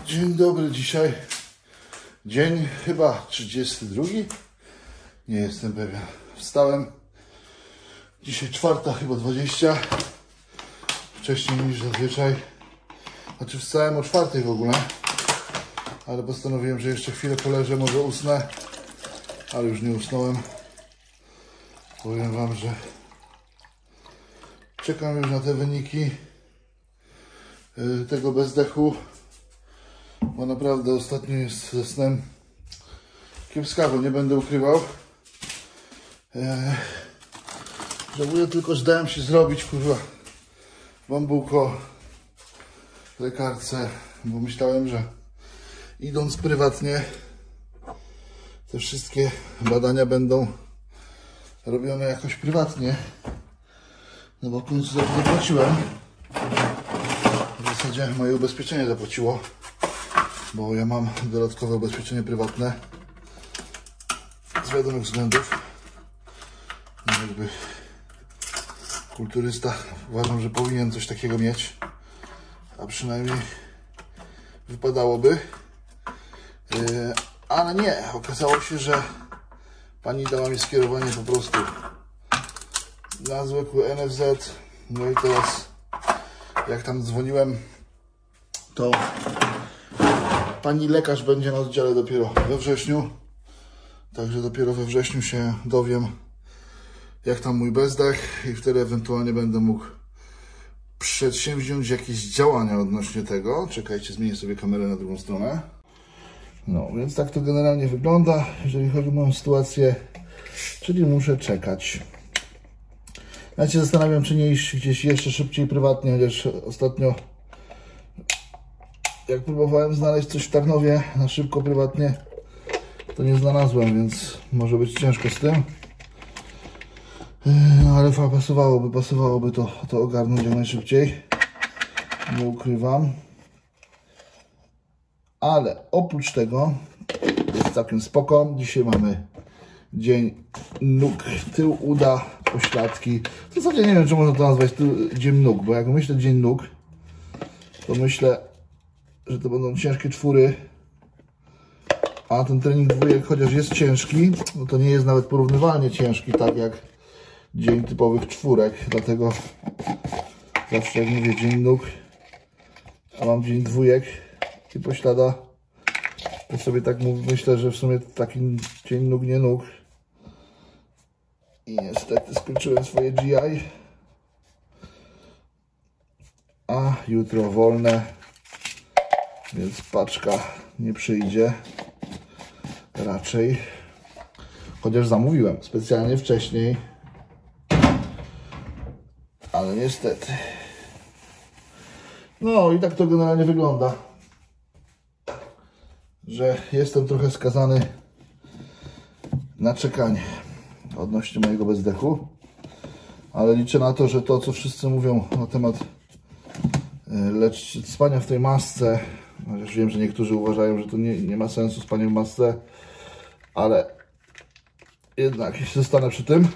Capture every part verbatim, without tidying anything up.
Dzień dobry, dzisiaj dzień chyba trzydziesty drugi, nie jestem pewien. Wstałem dzisiaj czwarta chyba dwadzieścia, wcześniej niż zazwyczaj. Znaczy wstałem o czwartej w ogóle, ale postanowiłem, że jeszcze chwilę poleżę, może usnę, ale już nie usnąłem. Powiem wam, że czekam już na te wyniki tego bezdechu, bo naprawdę ostatnio jest ze snem kiepskawo, nie będę ukrywał. Eee, żałuję tylko, że dałem się zrobić, kurwa, bambuko w lekarce, bo myślałem, że idąc prywatnie te wszystkie badania będą robione jakoś prywatnie, no bo w końcu za to zapłaciłem. W zasadzie moje ubezpieczenie zapłaciło, bo ja mam dodatkowe ubezpieczenie prywatne z wiadomych względów. No jakby kulturysta uważam, że powinien coś takiego mieć, a przynajmniej wypadałoby. Yy, ale nie, okazało się, że pani dała mi skierowanie po prostu na zwykły N F Z. No i teraz jak tam dzwoniłem, to pani lekarz będzie na oddziale dopiero we wrześniu. Także dopiero we wrześniu się dowiem, jak tam mój bezdech, i wtedy ewentualnie będę mógł przedsięwziąć jakieś działania odnośnie tego. Czekajcie, zmienię sobie kamerę na drugą stronę. No, więc tak to generalnie wygląda, jeżeli chodzi o moją sytuację, czyli muszę czekać. Ja się zastanawiam, czy nie iść gdzieś jeszcze szybciej prywatnie, chociaż ostatnio jak próbowałem znaleźć coś w Tarnowie na szybko prywatnie, to nie znalazłem, więc może być ciężko z tym. No ale pasowałoby, pasowałoby to, to ogarnąć jak najszybciej. Nie ukrywam. Ale oprócz tego jest całkiem spoko. Dzisiaj mamy dzień nóg, tył, uda, pośladki. W zasadzie nie wiem, czy można to nazwać dzień nóg, bo jak myślę dzień nóg, to myślę, że to będą ciężkie czwóry. A ten trening dwójek, chociaż jest ciężki, no to nie jest nawet porównywalnie ciężki, tak jak dzień typowych czwórek. Dlatego zawsze jak mówię dzień nóg, a mam dzień dwójek i poślada, to sobie tak myślę, że w sumie taki dzień nóg, nie nóg. I niestety skończyłem swoje G I. A jutro wolne, więc paczka nie przyjdzie raczej. Chociaż zamówiłem specjalnie wcześniej. Ale niestety. No i tak to generalnie wygląda, że jestem trochę skazany na czekanie odnośnie mojego bezdechu, ale liczę na to, że to, co wszyscy mówią na temat lecz spania w tej masce, chociaż wiem, że niektórzy uważają, że to nie, nie ma sensu spanie w masce, ale jednak jeśli zostanę przy tym,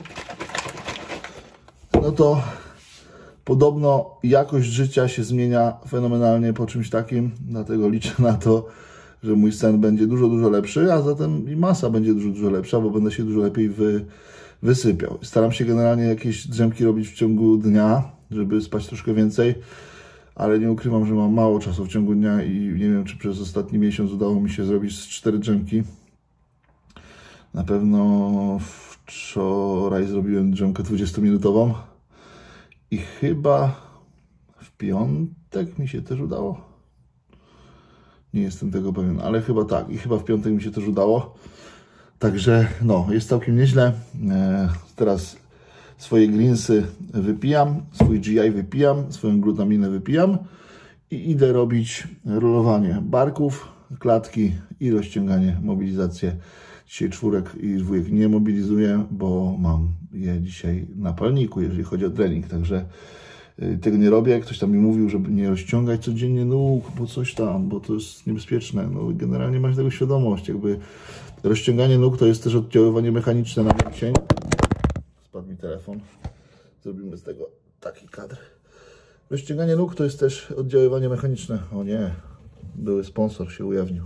no to podobno jakość życia się zmienia fenomenalnie po czymś takim, dlatego liczę na to, że mój sen będzie dużo, dużo lepszy, a zatem i masa będzie dużo, dużo lepsza, bo będę się dużo lepiej wy, wysypiał. Staram się generalnie jakieś drzemki robić w ciągu dnia, żeby spać troszkę więcej, ale nie ukrywam, że mam mało czasu w ciągu dnia i nie wiem, czy przez ostatni miesiąc udało mi się zrobić cztery drzemki. Na pewno wczoraj zrobiłem drzemkę dwudziestominutową i chyba w piątek mi się też udało. Nie jestem tego pewien, ale chyba tak. I chyba w piątek mi się też udało. Także no, jest całkiem nieźle. E, teraz swoje glinsy wypijam, swój G I wypijam, swoją glutaminę wypijam i idę robić rolowanie barków, klatki i rozciąganie, mobilizację. Dzisiaj czwórek i dwójek nie mobilizuję, bo mam je dzisiaj na palniku, jeżeli chodzi o trening. Także tego nie robię. Ktoś tam mi mówił, żeby nie rozciągać codziennie nóg, bo coś tam, bo to jest niebezpieczne. No generalnie masz tego świadomość. Jakby rozciąganie nóg to jest też oddziaływanie mechaniczne na mięsień. Spadł mi telefon. Zrobimy z tego taki kadr. Rozciąganie nóg to jest też oddziaływanie mechaniczne. O nie. były sponsor się ujawnił.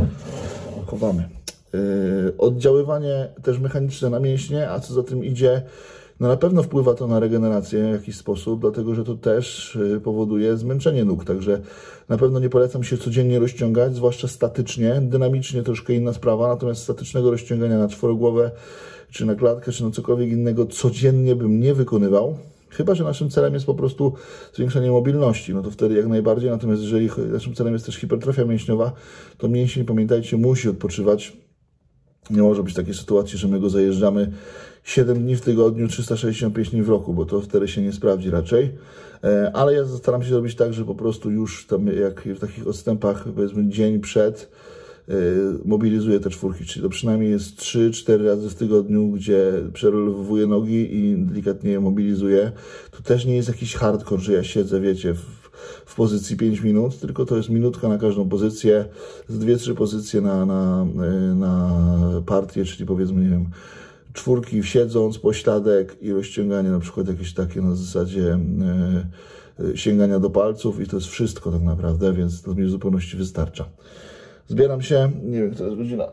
Chowamy. Yy, oddziaływanie też mechaniczne na mięśnie, a co za tym idzie, no na pewno wpływa to na regenerację w jakiś sposób, dlatego że to też powoduje zmęczenie nóg, także na pewno nie polecam się codziennie rozciągać, zwłaszcza statycznie, dynamicznie troszkę inna sprawa, natomiast statycznego rozciągania na czworogłowę, czy na klatkę, czy na cokolwiek innego codziennie bym nie wykonywał. Chyba że naszym celem jest po prostu zwiększenie mobilności, no to wtedy jak najbardziej, natomiast jeżeli naszym celem jest też hipertrofia mięśniowa, to mięsień, pamiętajcie, musi odpoczywać. Nie może być takiej sytuacji, że my go zajeżdżamy siedem dni w tygodniu, trzysta sześćdziesiąt pięć dni w roku, bo to wtedy się nie sprawdzi raczej. Ale ja staram się zrobić tak, że po prostu już tam jak w takich odstępach, powiedzmy dzień przed, mobilizuję te czwórki, czyli to przynajmniej jest trzy cztery razy w tygodniu, gdzie przerolowuję nogi i delikatnie je mobilizuję. To też nie jest jakiś hardcore, że ja siedzę, wiecie, w, w pozycji pięć minut, tylko to jest minutka na każdą pozycję, z dwie trzy pozycje na, na, na partię, czyli powiedzmy, nie wiem, czwórki siedząc, pośladek i rozciąganie na przykład jakieś takie na zasadzie yy, sięgania do palców i to jest wszystko tak naprawdę, więc to mi w zupełności wystarcza. Zbieram się, nie wiem, to jest godzina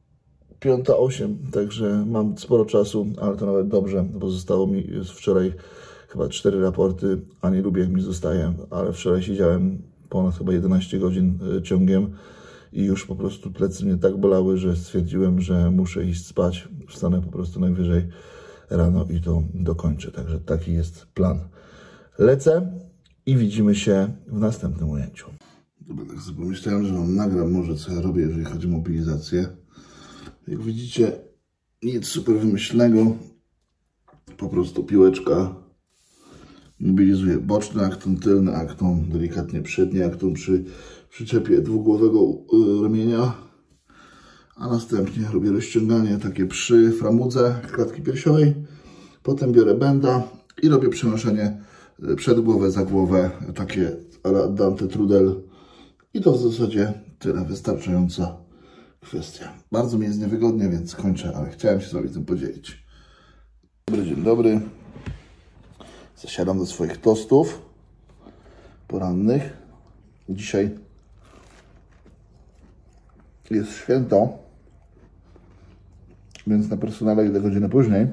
piąta osiem, także mam sporo czasu, ale to nawet dobrze, bo zostało mi wczoraj chyba cztery raporty, a nie lubię jak mi zostaje, ale wczoraj siedziałem ponad chyba jedenaście godzin ciągiem i już po prostu plecy mnie tak bolały, że stwierdziłem, że muszę iść spać, wstanę po prostu najwyżej rano i to dokończę, także taki jest plan. Lecę i widzimy się w następnym ujęciu. Dobra, tak sobie pomyślałem, że wam nagram może co ja robię, jeżeli chodzi o mobilizację. Jak widzicie, nic super wymyślnego. Po prostu piłeczka mobilizuje boczny akton, tylny akton, delikatnie przedni akton przy przyczepie dwugłowego ramienia. A następnie robię rozciąganie takie przy framudze klatki piersiowej. Potem biorę benda i robię przenoszenie przed głowę, za głowę, takie a la Dante Trudel. I to w zasadzie tyle, wystarczająca kwestia. Bardzo mi jest niewygodnie, więc kończę, ale chciałem się z wami tym podzielić. Dobry, dzień dobry. Zasiadam do swoich tostów porannych. Dzisiaj jest święto, więc na personale idę godzinę później.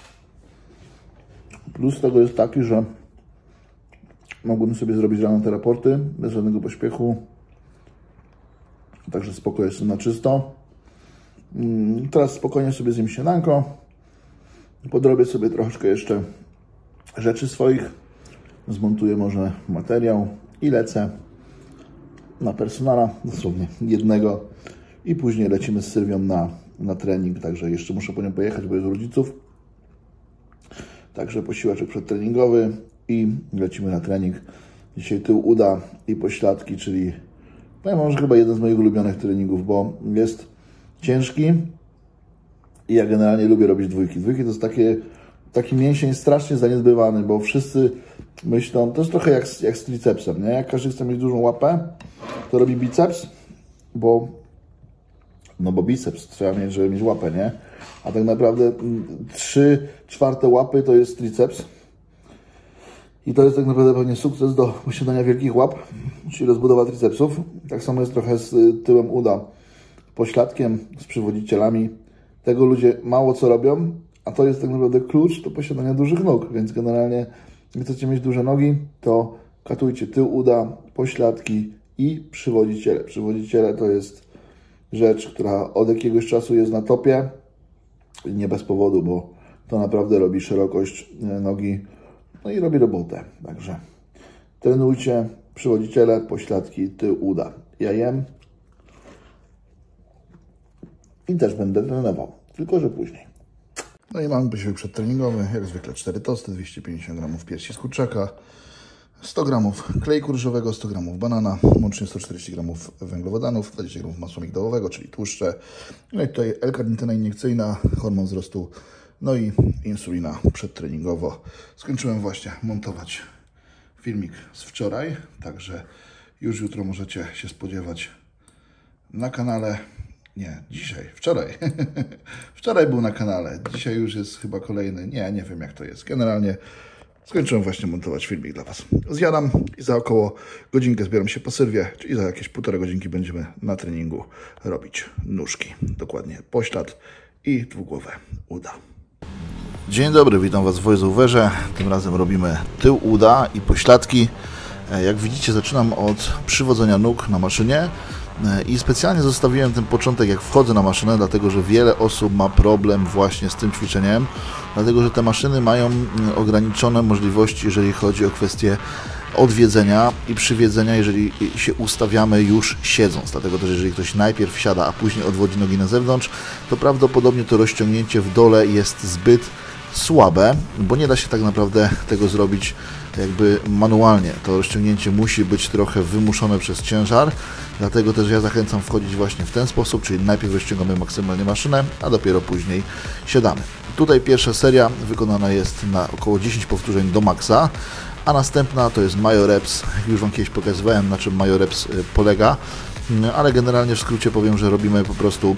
Plus tego jest taki, że mogłem sobie zrobić rano te raporty bez żadnego pośpiechu. Także spoko, jestem na czysto. Teraz spokojnie sobie zjem śniadanko. Podrobię sobie troszeczkę jeszcze rzeczy swoich. Zmontuję może materiał i lecę na personala, dosłownie jednego. I później lecimy z Sylwią na, na trening. Także jeszcze muszę po nią pojechać, bo jest u rodziców. Także posiłeczek przedtreningowy i lecimy na trening. Dzisiaj tył uda i pośladki, czyli powiem wam, że chyba jeden z moich ulubionych treningów, bo jest ciężki i ja generalnie lubię robić dwójki. Dwójki to jest takie, taki mięsień strasznie zaniedbywany, bo wszyscy myślą, to jest trochę jak, jak z tricepsem, nie? Jak każdy chce mieć dużą łapę, to robi biceps, bo no bo biceps trzeba mieć, żeby mieć łapę, nie? A tak naprawdę trzy czwarte łapy to jest triceps. I to jest tak naprawdę pewnie sukces do posiadania wielkich łap, czyli rozbudowa tricepsów. Tak samo jest trochę z tyłem uda, pośladkiem, z przywodzicielami. Tego ludzie mało co robią, a to jest tak naprawdę klucz do posiadania dużych nóg. Więc generalnie, jak chcecie mieć duże nogi, to katujcie tył uda, pośladki i przywodziciele. Przywodziciele to jest rzecz, która od jakiegoś czasu jest na topie. Nie bez powodu, bo to naprawdę robi szerokość nogi. No i robi robotę, także trenujcie, przywodziciele, pośladki, tył uda. Ja jem i też będę trenował, tylko że później. No i mamy posiłek przedtreningowy, jak zwykle cztery tosty, dwieście pięćdziesiąt gramów piersi z kurczaka, sto gramów kleju ryżowego, sto gramów banana, łącznie sto czterdzieści gramów węglowodanów, dwadzieścia gramów masła migdałowego, czyli tłuszcze. No i tutaj L-karnityna iniekcyjna, hormon wzrostu, no i insulina przedtreningowo. Skończyłem właśnie montować filmik z wczoraj, także już jutro możecie się spodziewać na kanale. Nie, dzisiaj, wczoraj. Wczoraj był na kanale, dzisiaj już jest chyba kolejny, nie, nie wiem jak to jest. Generalnie skończyłem właśnie montować filmik dla Was. Zjadam i za około godzinkę zbieram się po sylwie, czyli za jakieś półtorej godzinki będziemy na treningu robić nóżki. Dokładnie poślad i dwugłowe uda. Dzień dobry, witam Was w voiceoverze. Tym razem robimy tył uda i pośladki. Jak widzicie, zaczynam od przywodzenia nóg na maszynie i specjalnie zostawiłem ten początek, jak wchodzę na maszynę, dlatego że wiele osób ma problem właśnie z tym ćwiczeniem, dlatego że te maszyny mają ograniczone możliwości, jeżeli chodzi o kwestię odwiedzenia i przywiedzenia, jeżeli się ustawiamy już siedząc. Dlatego też, jeżeli ktoś najpierw siada, a później odwodzi nogi na zewnątrz, to prawdopodobnie to rozciągnięcie w dole jest zbyt słabe, bo nie da się tak naprawdę tego zrobić jakby manualnie. To rozciągnięcie musi być trochę wymuszone przez ciężar, dlatego też ja zachęcam wchodzić właśnie w ten sposób, czyli najpierw rozciągamy maksymalnie maszynę, a dopiero później siadamy. Tutaj pierwsza seria wykonana jest na około dziesięć powtórzeń do maksa, a następna to jest Myoreps. Już Wam kiedyś pokazywałem, na czym Myoreps polega, ale generalnie w skrócie powiem, że robimy po prostu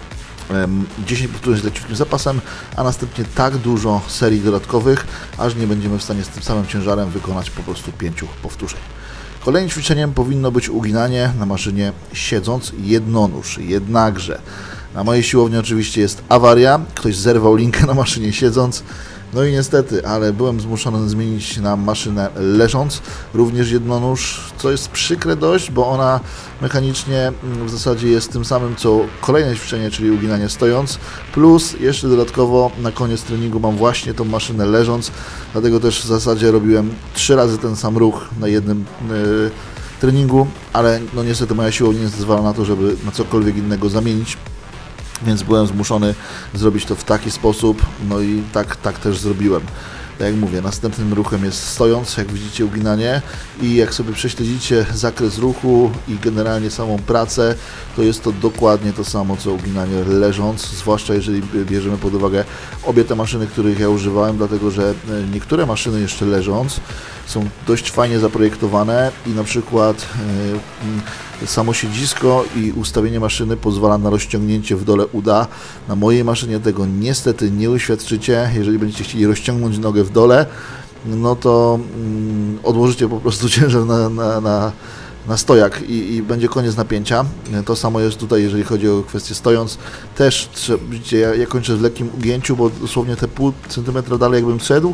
dziesięć powtórzeń z leciutkim zapasem, a następnie tak dużo serii dodatkowych, aż nie będziemy w stanie z tym samym ciężarem wykonać po prostu pięciu powtórzeń. Kolejnym ćwiczeniem powinno być uginanie na maszynie siedząc jednonóż. Jednakże na mojej siłowni oczywiście jest awaria, ktoś zerwał linkę na maszynie siedząc. No i niestety, ale byłem zmuszony zmienić na maszynę leżąc, również jednonóż, co jest przykre dość, bo ona mechanicznie w zasadzie jest tym samym co kolejne ćwiczenie, czyli uginanie stojąc, plus jeszcze dodatkowo na koniec treningu mam właśnie tą maszynę leżąc, dlatego też w zasadzie robiłem trzy razy ten sam ruch na jednym yy, treningu, ale no niestety moja siłownia nie zezwala na to, żeby na cokolwiek innego zamienić. Więc byłem zmuszony zrobić to w taki sposób, no i tak, tak też zrobiłem. Tak jak mówię, następnym ruchem jest stojąc, jak widzicie uginanie i jak sobie prześledzicie zakres ruchu i generalnie samą pracę, to jest to dokładnie to samo co uginanie leżąc, zwłaszcza jeżeli bierzemy pod uwagę obie te maszyny, których ja używałem, dlatego że niektóre maszyny jeszcze leżąc są dość fajnie zaprojektowane i na przykład yy, samo siedzisko i ustawienie maszyny pozwala na rozciągnięcie w dole uda. Na mojej maszynie tego niestety nie uświadczycie. Jeżeli będziecie chcieli rozciągnąć nogę w dole, no to mm, odłożycie po prostu ciężar na, na, na, na stojak i, i będzie koniec napięcia. To samo jest tutaj, jeżeli chodzi o kwestię stojąc. Też, widzicie, ja, ja kończę w lekkim ugięciu, bo dosłownie te pół centymetra dalej jakbym szedł,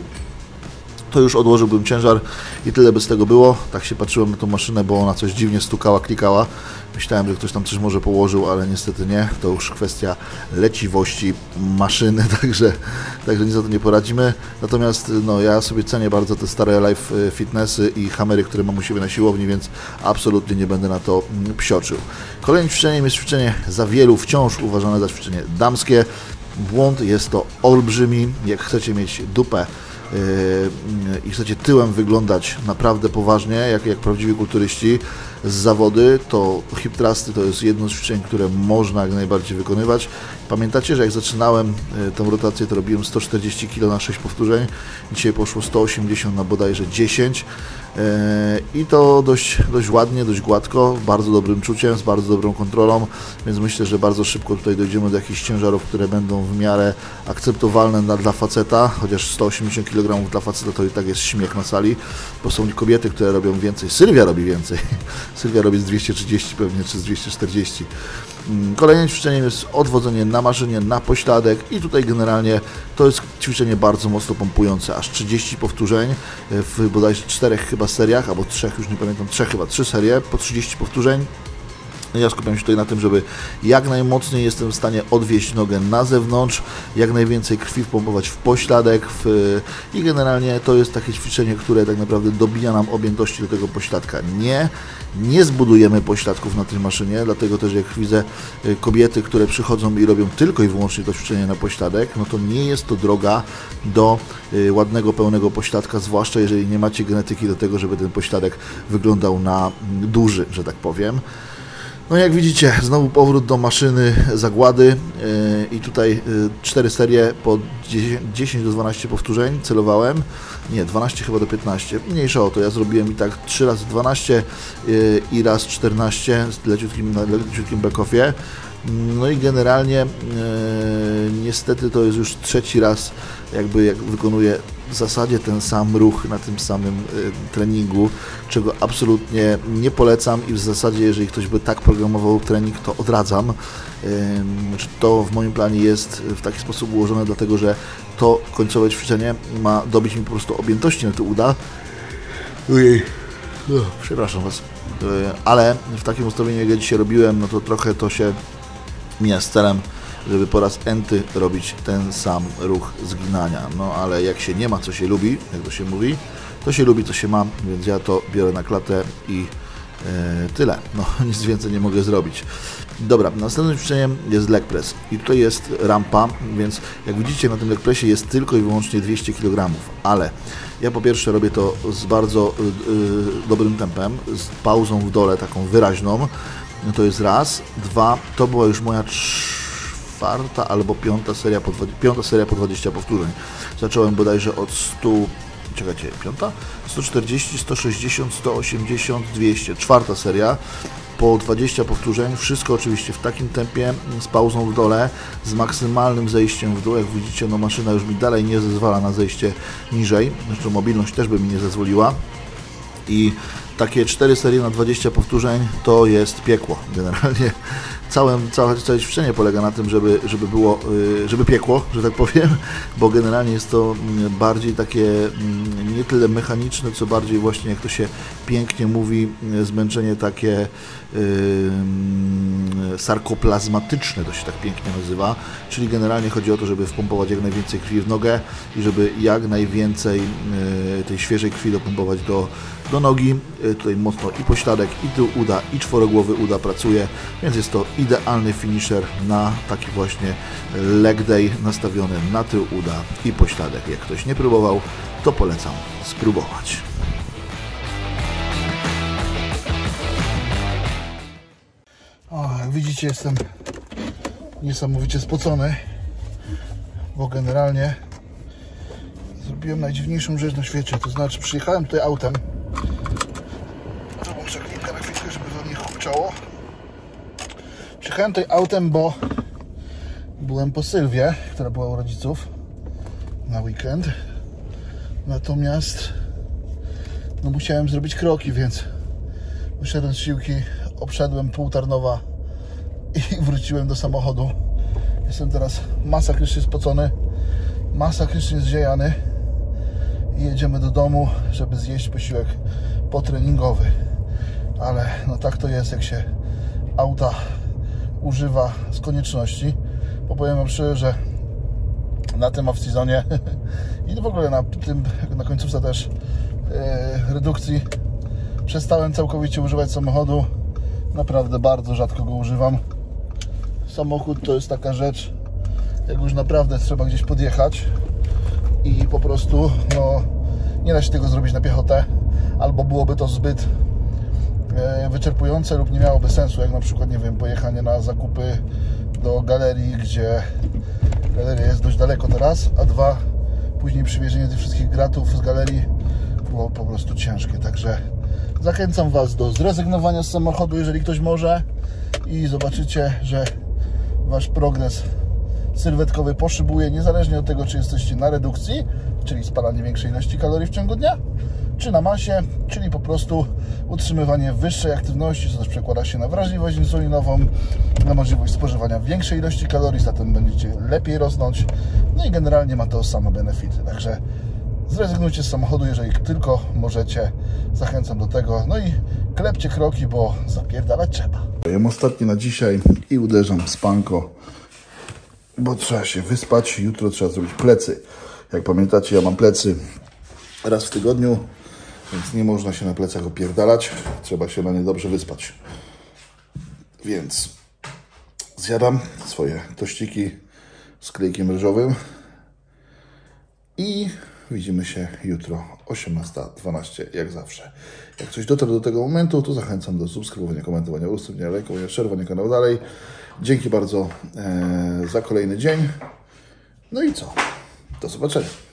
to już odłożyłbym ciężar i tyle by z tego było. Tak się patrzyłem na tą maszynę, bo ona coś dziwnie stukała, klikała. Myślałem, że ktoś tam coś może położył, ale niestety nie. To już kwestia leciwości maszyny, także, także nic za to nie poradzimy. Natomiast no, ja sobie cenię bardzo te stare live fitnessy i hamery, które mam u siebie na siłowni, więc absolutnie nie będę na to psioczył. Kolejnym ćwiczeniem jest ćwiczenie za wielu wciąż uważane za ćwiczenie damskie. Błąd jest to olbrzymi. Jak chcecie mieć dupę i chcecie tyłem wyglądać naprawdę poważnie, jak, jak prawdziwi kulturyści z zawody, to hip thrusty to jest jedno z ćwiczeń, które można jak najbardziej wykonywać. Pamiętacie, że jak zaczynałem tą rotację, to robiłem sto czterdzieści kilo na sześć powtórzeń, dzisiaj poszło sto osiemdziesiąt na bodajże dziesięć i to dość, dość ładnie, dość gładko, bardzo dobrym czuciem, z bardzo dobrą kontrolą, więc myślę, że bardzo szybko tutaj dojdziemy do jakichś ciężarów, które będą w miarę akceptowalne dla, dla faceta, chociaż sto osiemdziesiąt kilogramów dla faceta to i tak jest śmiech na sali, bo są kobiety, które robią więcej. Sylwia robi więcej. Sylwia robi z dwieście trzydzieści pewnie, czy z dwieście czterdzieści. Kolejnym ćwiczeniem jest odwodzenie na maszynie, na pośladek i tutaj generalnie to jest ćwiczenie bardzo mocno pompujące, aż trzydzieści powtórzeń w bodajże czterech chyba seriach, albo trzech, już nie pamiętam, trzech chyba, trzy serie po trzydzieści powtórzeń. Ja skupiam się tutaj na tym, żeby jak najmocniej jestem w stanie odwieźć nogę na zewnątrz, jak najwięcej krwi wpompować w pośladek w, i generalnie to jest takie ćwiczenie, które tak naprawdę dobija nam objętości do tego pośladka. Nie, nie zbudujemy pośladków na tej maszynie, dlatego też jak widzę kobiety, które przychodzą i robią tylko i wyłącznie to ćwiczenie na pośladek, no to nie jest to droga do ładnego, pełnego pośladka, zwłaszcza jeżeli nie macie genetyki do tego, żeby ten pośladek wyglądał na duży, że tak powiem. No jak widzicie, znowu powrót do maszyny zagłady yy, i tutaj yy, cztery serie po dziesięć do dwunastu powtórzeń celowałem, nie, dwanaście chyba do piętnastu, mniejsza o to, ja zrobiłem i tak trzy razy dwanaście yy, i raz czternaście z leciutkim, na leciutkim back-offie. No i generalnie yy, niestety to jest już trzeci raz jakby jak wykonuję w zasadzie ten sam ruch na tym samym treningu, czego absolutnie nie polecam i w zasadzie jeżeli ktoś by tak programował trening, to odradzam. To w moim planie jest w taki sposób ułożone, dlatego że to końcowe ćwiczenie ma dobić mi po prostu objętości na te uda. Ojej, no, przepraszam Was, ale w takim ustawieniu, jak ja dzisiaj robiłem, no to trochę to się mija z celem, żeby po raz enty robić ten sam ruch zginania. No ale jak się nie ma, co się lubi, jak to się mówi, to się lubi, co się ma, więc ja to biorę na klatę i e, tyle. No nic więcej nie mogę zrobić. Dobra, następnym ćwiczeniem jest leg press i tutaj jest rampa, więc jak widzicie na tym leg pressie jest tylko i wyłącznie dwieście kilogramów, ale ja po pierwsze robię to z bardzo y, dobrym tempem, z pauzą w dole taką wyraźną, no to jest raz, dwa, to była już moja czwarta albo piąta seria po, piąta seria po dwadzieścia powtórzeń. Zacząłem bodajże od stu, czekajcie, piąta? sto czterdzieści, sto sześćdziesiąt, sto osiemdziesiąt, dwieście, czwarta seria po dwadzieścia powtórzeń, wszystko oczywiście w takim tempie, z pauzą w dole, z maksymalnym zejściem w dół. Jak widzicie, no maszyna już mi dalej nie zezwala na zejście niżej, zresztą mobilność też by mi nie zezwoliła i takie cztery serie na dwadzieścia powtórzeń to jest piekło. Generalnie całe, całe, całe ćwiczenie polega na tym, żeby, żeby było, żeby piekło, że tak powiem, bo generalnie jest to bardziej takie nie tyle mechaniczne, co bardziej właśnie, jak to się pięknie mówi, zmęczenie takie yy, sarkoplazmatyczne, to się tak pięknie nazywa, czyli generalnie chodzi o to, żeby wpompować jak najwięcej krwi w nogę i żeby jak najwięcej yy, tej świeżej krwi dopompować do, do nogi. Yy, tutaj mocno i pośladek, i tył uda, i czworogłowy uda pracuje, więc jest to idealny finisher na taki właśnie leg day nastawiony na tył uda i pośladek. Jak ktoś nie próbował, to polecam spróbować. O, jak widzicie, jestem niesamowicie spocony, bo generalnie zrobiłem najdziwniejszą rzecz na świecie, to znaczy przyjechałem tutaj autem. Muszę klinkę na chwilkę, żeby do nich chupczało. Przyjechałem tutaj autem, bo byłem po Sylwie, która była u rodziców na weekend. Natomiast no musiałem zrobić kroki, więc wyszedłem z siłki, obszedłem pół Tarnowa i wróciłem do samochodu. Jestem teraz masakrycznie spocony, masakrycznie zziejany i jedziemy do domu, żeby zjeść posiłek potreningowy. Ale no tak to jest, jak się auta używa z konieczności, bo powiem wam szczerze, że na tym off-seasonie i w ogóle na tym, na końcówce też yy, redukcji przestałem całkowicie używać samochodu. Naprawdę bardzo rzadko go używam. Samochód to jest taka rzecz, jak już naprawdę trzeba gdzieś podjechać i po prostu no, nie da się tego zrobić na piechotę, albo byłoby to zbyt wyczerpujące lub nie miałoby sensu, jak na przykład, nie wiem, pojechanie na zakupy do galerii, gdzie galeria jest dość daleko teraz, a dwa, później przywiezienie tych wszystkich gratów z galerii było po prostu ciężkie, także zachęcam Was do zrezygnowania z samochodu, jeżeli ktoś może, i zobaczycie, że Wasz progres sylwetkowy poszybuje, niezależnie od tego, czy jesteście na redukcji, czyli spalanie większej ilości kalorii w ciągu dnia, czy na masie, czyli po prostu utrzymywanie wyższej aktywności, co też przekłada się na wrażliwość insulinową, na możliwość spożywania większej ilości kalorii, zatem będziecie lepiej rosnąć, no i generalnie ma to same benefity, także zrezygnujcie z samochodu, jeżeli tylko możecie, zachęcam do tego, no i klepcie kroki, bo zapierdalać trzeba. Jem ostatni na dzisiaj i uderzam z panko, bo trzeba się wyspać, jutro trzeba zrobić plecy. Jak pamiętacie, ja mam plecy raz w tygodniu, więc nie można się na plecach opierdalać, trzeba się na nie dobrze wyspać. Więc zjadam swoje tościki z klejkiem ryżowym i widzimy się jutro osiemnasta dwanaście, jak zawsze. Jak coś dotarł do tego momentu, to zachęcam do subskrybowania, komentowania, udostępniania, lajkowania, szerowania kanału dalej. Dzięki bardzo e, za kolejny dzień. No i co? Do zobaczenia.